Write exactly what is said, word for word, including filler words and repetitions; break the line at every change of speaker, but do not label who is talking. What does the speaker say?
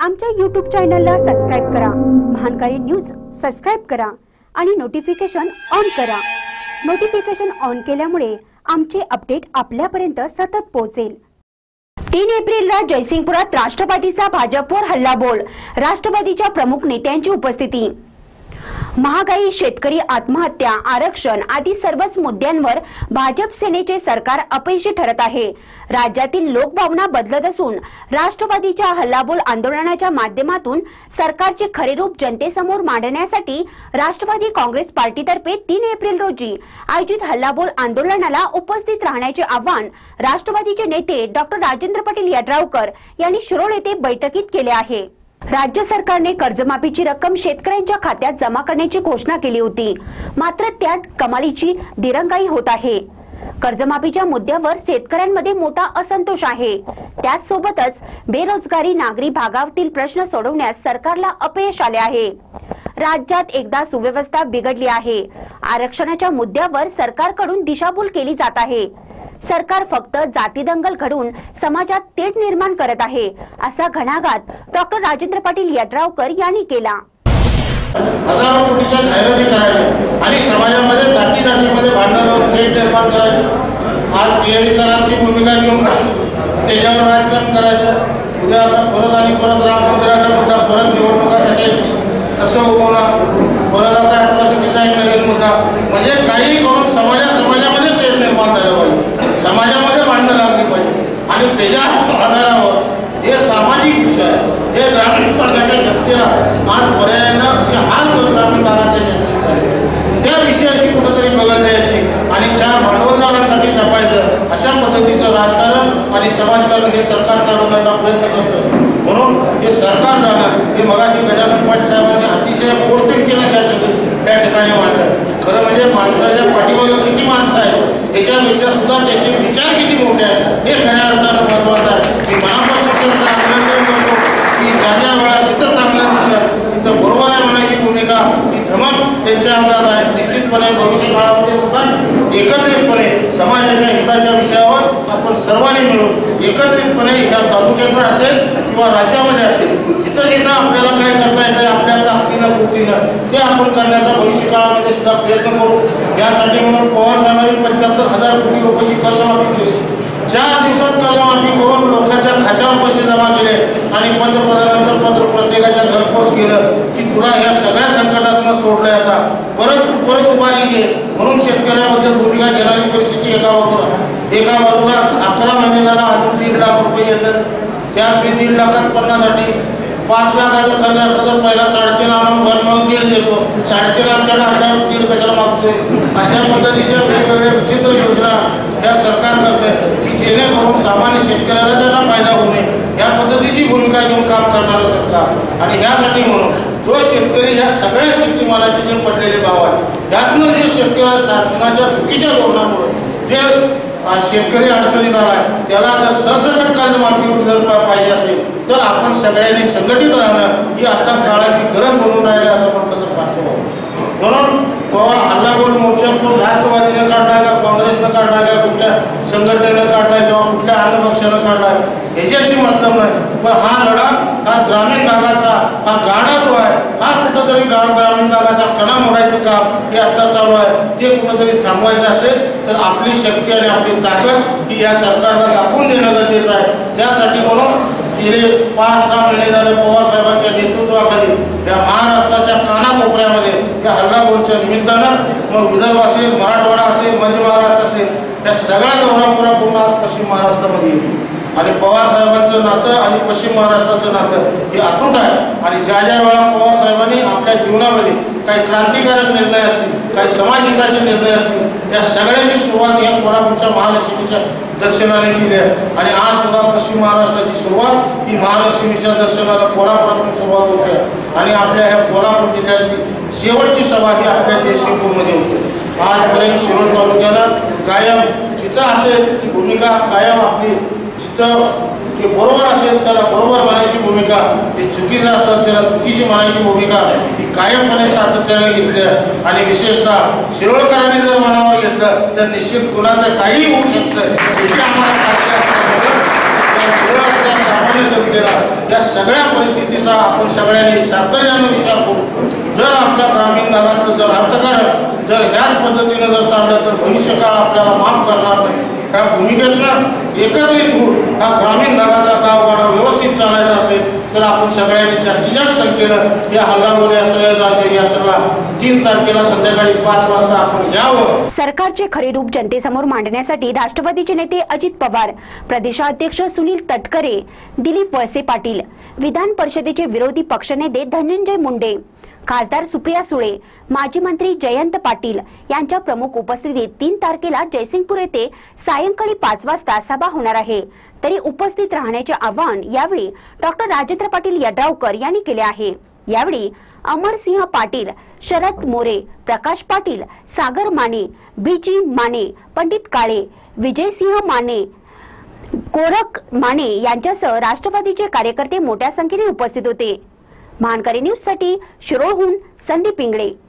आमच्या यूट्यूब चॅनलला सबस्क्राइब करा, महानकारी न्यूज सबस्क्राइब करा आणि नोटिफिकेशन ऑन करा। नोटिफिकेशन ऑन केल्यामुळे आमचे अपडेट आपल्यापर्यंत सतत पोहोचेल। तीन एप्रिलला जयसिंगपुरात राष्ट्रवादीचा भाजपवर हल्लाबोल, राष्ट्रवादीच्या प्रमुख नेत्यांची उपस्थिती। महागाई, शेतकरी आत्महत्या, आरक्षण आदी सर्वच मुद्द्यांवर भाजप सेनेचे सरकार अपयशी ठरत आहे। राज्यातील लोकभावना बदलत असून राष्ट्रवादीच्या हल्लाबोल आंदोलनाच्या माध्यमातून सरकारचे खरे रूप जनतेसमोर मांडण्यासाठी राष्ट्रवादी काँग्रेस पार्टीतर्फे तीन एप्रिल रोजी आयोजित हल्लाबोल आंदोलनाला उपस्थित राहण्याचे आवाहन राष्ट्रवादीचे नेते डॉक्टर राजेंद्र पाटील यड्रावकर यांनी शिरोळ येथे बैठकीत केले आहे। राज्य सरकारने कर्जमाफीची रक्कम शेतकऱ्यांच्या खात्यात जमा करण्याची घोषणा केली होती, मात्र त्यात कमालीची दिरंगाई होत आहे। कर्जमाफीच्या मुद्द्यावर शेतकऱ्यांमध्ये मोठा असंतोष आहे। त्याचसोबतच बेरोजगारी, नागरी भागातील प्रश्न सोडवण्यास सरकारला अपयश आले आहे। राज्यात एकदा सुव्यवस्था बिघडली आहे। आरक्षणाच्या मुद्द्यावर सरकारकडून दिशाभूल केली जात आहे। सरकार फक्त जाती दंगल घडवून समाजात तेढ निर्माण करत आहे, असा घणाघात डॉक्टर राजेंद्र पाटील यड्रावकर यांनी केला।
हजारो कोटीच्या जाहिराती करायच्या आणि समाजामध्ये जाती जातीमध्ये भांडण तेढ निर्माण करायचं। आज केळीकरांची भूमिका घेऊन त्याच्यावर राजकारण करायचं। उद्या आता परत आणि परत राम मंदिराचा मुद्दा, परत निवडणुका कशा येतील कसं उगवणार, परत आता अट्रॉसिटीचा एक नवीन मुद्दा, म्हणजे काही करून समाजा समाजामध्ये तेढ निर्माण झालं पाहिजे, समाजामध्ये भांडणं लागली पाहिजे। आणि त्याच्या आधारावर हे सामाजिक विषय हे ग्रामीण भागाच्या जनतेला आज पर्यायानं जे हाल ग्रामीण भागातल्या जनतेचा त्या विषयाशी कुठंतरी बघत द्यायची आणि चार भांडवलदारांसाठी जपायचं, अशा पद्धतीचं राजकारण आणि समाजकारण हे सरकार चालवण्याचा प्रयत्न करतं। म्हणून हे सरकार जाणं हे मगाशी गजानन पाटील साहेबांनी अतिशय पौष्टिकतेने त्या ठिकाणी मांडलं। खरं म्हणजे माणसाच्या पाठीमागे किती माणसं आहेत त्याच्यापेक्षा सुद्धा त्याचे विचार किती मोठे आहेत हे खऱ्या अर्थानं महत्त्वाचं आहे। मी मनापासून त्यांचं अभिनंदन करतो की ज्या ज्या वेळा तिथं चांगलं दिसत तिथं बरोबर आहे म्हणायची भूमिका ही धमक त्यांच्या अंगात आहे। निश्चितपणे भविष्य काळामध्ये सुद्धा एकत्रितपणे समाजाच्या हिताच्या विषयावर आपण सर्वांनी मिळून एकत्रितपणे ह्या तालुक्याचा असेल किंवा राज्यामध्ये असेल जिथं जिथं आपल्याला काय करता येतं आपल्या ताकदीनं कृतीनं ते आपण करण्याचा भविष्य काळामध्ये सुद्धा प्रयत्न करू। यासाठी म्हणून पवार साहेबांनी पंच्याहत्तर हजार कोटी रुपयाची कर्जमाफी केली। चार दिवसात कर्जमाफी करून लोकांच्या खात्यावर पैसे जमा केले आणि पंतप्रधानांचं पत्र प्रत्येकाच्या घरपोच केलं की तुला या सगळ्या संकटातून सोडलं आता परत तू परत उभारी घे म्हणून शेतकऱ्याबद्दल भूमिका घेणारी परिस्थिती एका बाजूला एका बाजूला अकरा महिन्याला अजून दीड लाख रुपये येतात। त्यात मी दीड लाखात पन्नासाठी पाच लाखाचं कर्ज असलं तर पहिला साडेतीन आणून भर मग दीड देतो, साडेतीन आमच्याकडे आणल्यावर दीड कशाला मागतोय। अशा पद्धतीच्या वेगवेगळ्या विचित्र योजना या सरकार करते की जेणेकरून सामान्य शेतकऱ्याला त्याचा फायदा होऊ नये या पद्धतीची भूमिका घेऊन काम करणारं सरकार। आणि ह्यासाठी म्हणून जो शेतकरी या सगळ्या शेतीमालाचे जे पडलेले भाव आहेत त्यातनं जे शेतकऱ्या शासनाच्या चुकीच्या धोरणामुळे जे शेतकरी अडचणीत आला आहे त्याला जर सरसकट कर्जमाफी जर पाहिजे असेल तर आपण सगळ्यांनी संघटित राहणं ही आता काळाची गरज म्हणून राहिली असं म्हटलं तर पाचवं। म्हणून पवार हल्लाबोल मोर्चा कोण राष्ट्रवादीने काढला का काँग्रेसनं काढला का कुठल्या संघटनेनं काढला किंवा कुठल्या अन्य पक्षानं काढला ह्याच्याशी मतलब नाही, पण हा लढा हा ग्रामीण भागाचा हा गाडा जो आहे हा कुठंतरी गाव ग्रामीण भागाचा कणा मोडायचं काम हे आत्ता चालू आहे ते कुठंतरी थांबवायचं असेल तर आपली शक्ती आणि आपली ताकद ही या सरकारला दाखवून देणं गरजेचं आहे। त्यासाठी म्हणून गेले पाच सहा महिने झाले पवार साहेबांच्या नेतृत्वाखाली या महाराष्ट्राच्या कानाकोपऱ्यामध्ये या हल्लाबोलच्या निमित्तानं मग विदर्भ असेल, मराठवाडा असेल, मध्य महाराष्ट्र असेल या सगळ्या दौरा पूर्ण आज पश्चिम महाराष्ट्रामध्ये येईल आणि पवार साहेबांचं नातं आणि पश्चिम महाराष्ट्राचं नातं हे अतूट आहे। आणि ज्या ज्या वेळा पवार साहेबांनी आपल्या जीवनामध्ये काही क्रांतिकारक निर्णय असतील, काही समाजहिताचे निर्णय असतील या सगळ्याची सुरुवात या कोल्हापूरच्या महालक्ष्मीच्या दर्शनाने केली आहे। आणि आज सुद्धा पश्चिम महाराष्ट्राची सुरुवात ही महालक्ष्मीच्या दर्शनाला कोल्हापुरातून सुरुवात होते आणि आपल्या ह्या कोल्हापूर जिल्ह्याची शेवटची सभा ही आपल्या जयसिंगपूरमध्ये होते। आजपर्यंत शिरोळ तालुक्यानं कायम जिथं असेल ती भूमिका कायम आपली जिथं जे बरोबर असेल त्याला बरोबर मानायची भूमिका, जे चुकीचं असेल त्याला चुकीची मानायची भूमिका ही कायमपणे सातत्याने घेतली आहे। आणि विशेषतः शिरोळकरांनी जर मनावर घेतलं तर निश्चित कुणाचं काहीही होऊ शकतं याची आम्हाला खात्री आहे। शहरातल्या सामान्य जनतेला या सगळ्या परिस्थितीचा आपण सगळ्यांनी सातत्यानं विचार करू. जर आपल्या ग्रामीण भागात जर अर्थकारण जर ह्याच पद्धतीनं जर चाललं तर भविष्यकाळ आपल्याला माफ करणार नाही. त्या भूमिकेतनं एकत्रित होऊन हा ग्रामीण भागाचा गावगाडा व्यवस्थित चालायचा असेल तर आपण सगळ्यांनी जास्तीत जास्त संख्येनं या हल्लाबोल यात्रेला यात्रेला तीन तारखेला संध्याकाळी पाच वाजता आपण यावं.
सरकारचे खरे रूप जनतेसमोर मांडण्यासाठी राष्ट्रवादीचे नेते अजित पवार, प्रदेशाध्यक्ष सुनील तटकरे, दिलीप वळसे पाटील, विधान परिषदेचे विरोधी पक्षनेते धनंजय मुंडे, खासदार सुप्रिया सुळे, माजी मंत्री जयंत पाटील यांच्या प्रमुख उपस्थितीत तीन तारखेला जयसिंगपूर येथे सायंकाळी पाच वाजता सभा होणार आहे. तरी उपस्थित राहण्याचे आवाहन यावेळी डॉक्टर राजेंद्र पाटील यड्रावकर यांनी केले आहे. यावेळी अमरसिंह पाटील, शरद मोरे, प्रकाश पाटील, सागर माने, बीजी माने, पंडित काळे, विजयसिंह माने, गोरख माने यांच्यासह राष्ट्रवादीचे कार्यकर्ते मोठ्या संख्येने उपस्थित होते. महानकारी न्यूज साठी शिरोळहून संदीप इंगळे.